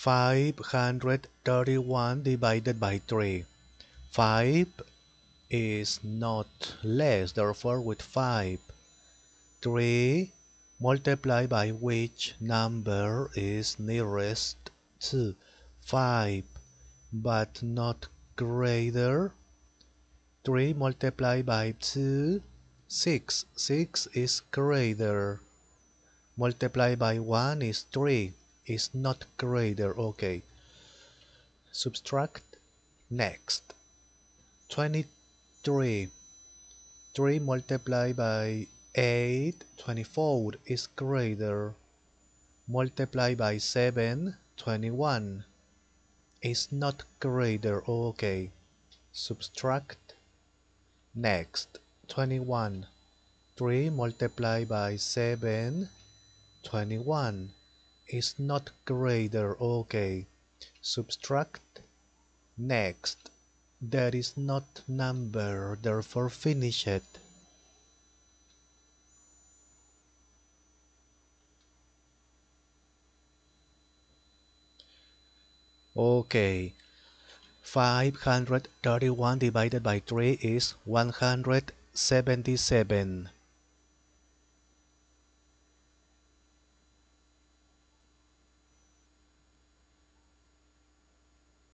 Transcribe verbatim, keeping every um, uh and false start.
five hundred thirty-one divided by three. five is not less, therefore with five. three multiplied by which number is nearest to five but not greater. three multiplied by two, six. six is greater. Multiplied by one is three. Is not greater. Okay. Subtract. Next. twenty-three. three multiplied by eight, twenty-four is greater. Multiplied by seven, twenty-one is not greater. Okay. Subtract. Next. twenty-one. three multiplied by seven, twenty-one is not greater. Okay. Subtract. Next. That is not number, therefore finish it. Okay. five hundred thirty-one divided by three is one hundred seventy-seven.